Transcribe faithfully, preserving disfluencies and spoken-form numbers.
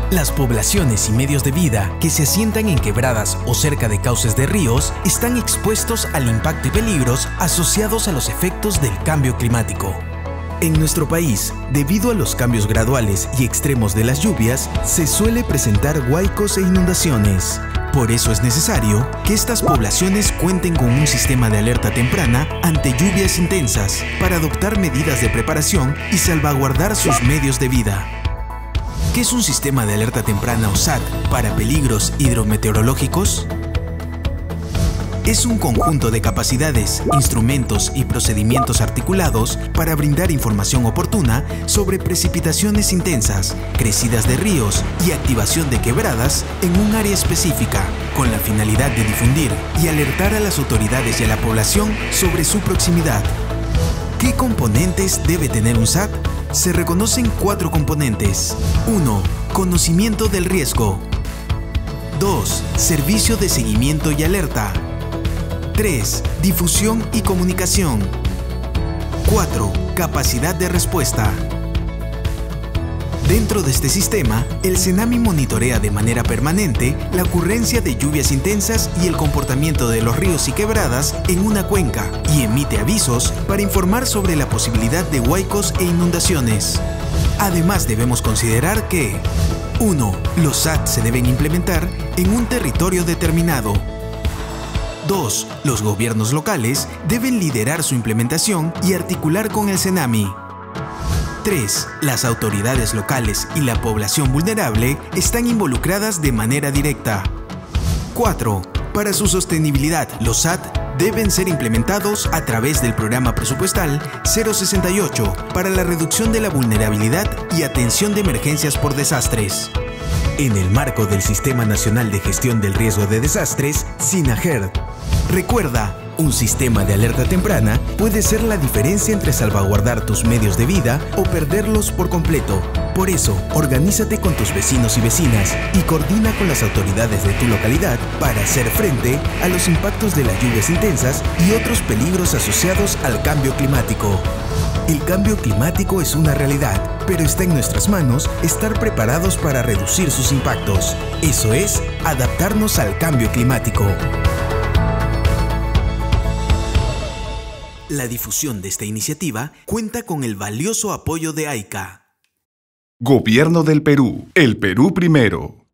Las poblaciones y medios de vida que se asientan en quebradas o cerca de cauces de ríos están expuestos al impacto y peligros asociados a los efectos del cambio climático. En nuestro país, debido a los cambios graduales y extremos de las lluvias, se suele presentar huaicos e inundaciones. Por eso es necesario que estas poblaciones cuenten con un sistema de alerta temprana ante lluvias intensas para adoptar medidas de preparación y salvaguardar sus medios de vida. ¿Qué es un sistema de alerta temprana o S A T para peligros hidrometeorológicos? Es un conjunto de capacidades, instrumentos y procedimientos articulados para brindar información oportuna sobre precipitaciones intensas, crecidas de ríos y activación de quebradas en un área específica, con la finalidad de difundir y alertar a las autoridades y a la población sobre su proximidad. ¿Qué componentes debe tener un S A T? Se reconocen cuatro componentes. uno. Conocimiento del riesgo. dos. Servicio de seguimiento y alerta. tres. Difusión y comunicación. cuatro. Capacidad de respuesta. Dentro de este sistema, el CENAMI monitorea de manera permanente la ocurrencia de lluvias intensas y el comportamiento de los ríos y quebradas en una cuenca y emite avisos para informar sobre la posibilidad de huaicos e inundaciones. Además, debemos considerar que uno. Los S A T se deben implementar en un territorio determinado. dos. Los gobiernos locales deben liderar su implementación y articular con el CENAMI. tres. Las autoridades locales y la población vulnerable están involucradas de manera directa. cuatro. Para su sostenibilidad, los S A T deben ser implementados a través del Programa Presupuestal cero sesenta y ocho para la reducción de la vulnerabilidad y atención de emergencias por desastres. En el marco del Sistema Nacional de Gestión del Riesgo de Desastres, SINAGERD. Recuerda, un sistema de alerta temprana puede ser la diferencia entre salvaguardar tus medios de vida o perderlos por completo. Por eso, organízate con tus vecinos y vecinas y coordina con las autoridades de tu localidad para hacer frente a los impactos de las lluvias intensas y otros peligros asociados al cambio climático. El cambio climático es una realidad, pero está en nuestras manos estar preparados para reducir sus impactos. Eso es, adaptarnos al cambio climático. La difusión de esta iniciativa cuenta con el valioso apoyo de AICA. Gobierno del Perú. El Perú primero.